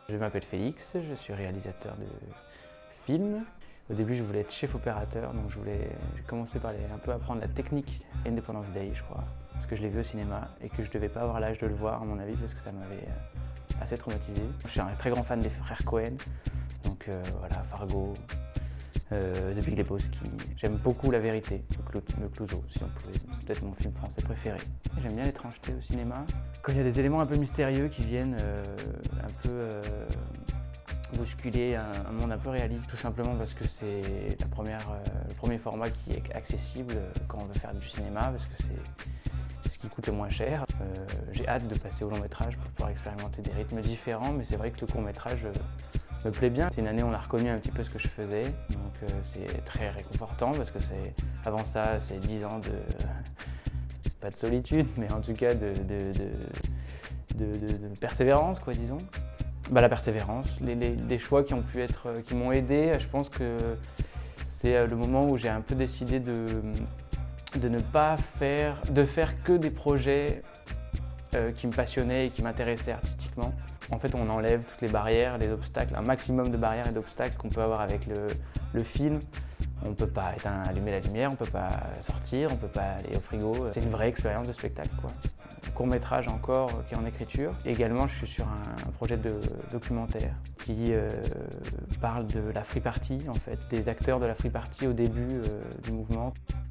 Je m'appelle Félix, je suis réalisateur de films. Au début, je voulais être chef opérateur, donc j'ai commencé par un peu apprendre la technique Independence Day, je crois, parce que je l'ai vu au cinéma et que je devais pas avoir l'âge de le voir, à mon avis, parce que ça m'avait assez traumatisé. Je suis un très grand fan des frères Cohen, donc voilà, Fargo, The Big Lebowski. J'aime beaucoup La Vérité, le Clouseau, si on pouvait. C'est peut-être mon film français préféré. J'aime bien l'étrangeté au cinéma. Quand il y a des éléments un peu mystérieux qui viennent un peu bousculer un monde un peu réaliste, tout simplement parce que c'est le premier format qui est accessible quand on veut faire du cinéma, parce que c'est ce qui coûte le moins cher. J'ai hâte de passer au long métrage pour pouvoir expérimenter des rythmes différents, mais c'est vrai que le court métrage me plaît bien. C'est une année où on a reconnu un petit peu ce que je faisais, donc c'est très réconfortant parce que avant ça, c'est 10 ans pas de solitude, mais en tout cas de persévérance, quoi, disons. La persévérance, les choix qui m'ont aidé, je pense que c'est le moment où j'ai un peu décidé de ne pas faire que des projets qui me passionnaient et qui m'intéressaient artistiquement. En fait, on enlève toutes les barrières, les obstacles, un maximum de barrières et d'obstacles qu'on peut avoir avec le film. On ne peut pas allumer la lumière, on ne peut pas sortir, on ne peut pas aller au frigo. C'est une vraie expérience de spectacle, quoi. Court-métrage encore qui est en écriture. Également, je suis sur un projet de documentaire qui parle de la Free Party, en fait, des acteurs de la Free Party au début du mouvement.